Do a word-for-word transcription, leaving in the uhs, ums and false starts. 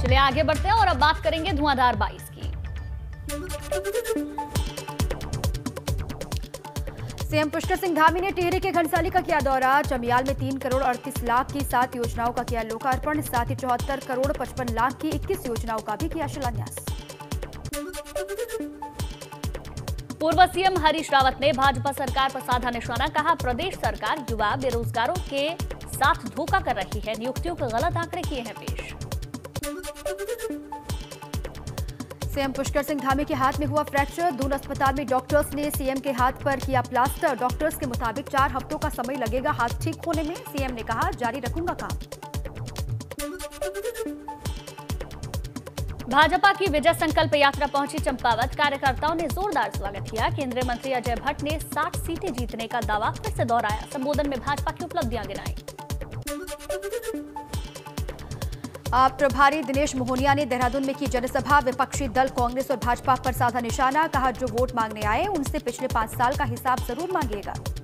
चलिए आगे बढ़ते हैं और अब बात करेंगे धुआंधार बाईस की। सीएम पुष्कर सिंह धामी ने टिहरी के घनसाली का किया दौरा। चमियाल में तीन करोड़ अड़तीस लाख की सात योजनाओं का किया लोकार्पण। साथ ही चौहत्तर करोड़ पचपन लाख की इक्कीस योजनाओं का भी किया शिलान्यास। पूर्व सीएम हरीश रावत ने भाजपा सरकार पर साधा निशाना। कहा, प्रदेश सरकार युवा बेरोजगारों के साथ धोखा कर रही है, नियुक्तियों के गलत आंकड़े किए हैं पेश। सीएम पुष्कर सिंह धामी के हाथ में हुआ फ्रैक्चर। दून अस्पताल में डॉक्टर्स ने सीएम के हाथ पर किया प्लास्टर। डॉक्टर्स के मुताबिक चार हफ्तों का समय लगेगा हाथ ठीक होने में। सीएम ने कहा, जारी रखूंगा काम। भाजपा की विजय संकल्प यात्रा पहुंची चंपावत। कार्यकर्ताओं ने जोरदार स्वागत किया। केंद्रीय मंत्री अजय भट्ट ने साठ सीटें जीतने का दावा फिर से दोहराया। संबोधन में भाजपा की उपलब्धियां गिनाई। आप प्रभारी दिनेश मोहनिया ने देहरादून में की जनसभा। विपक्षी दल कांग्रेस और भाजपा पर साधा निशाना। कहा, जो वोट मांगने आए उनसे पिछले पांच साल का हिसाब जरूर मांगिएगा।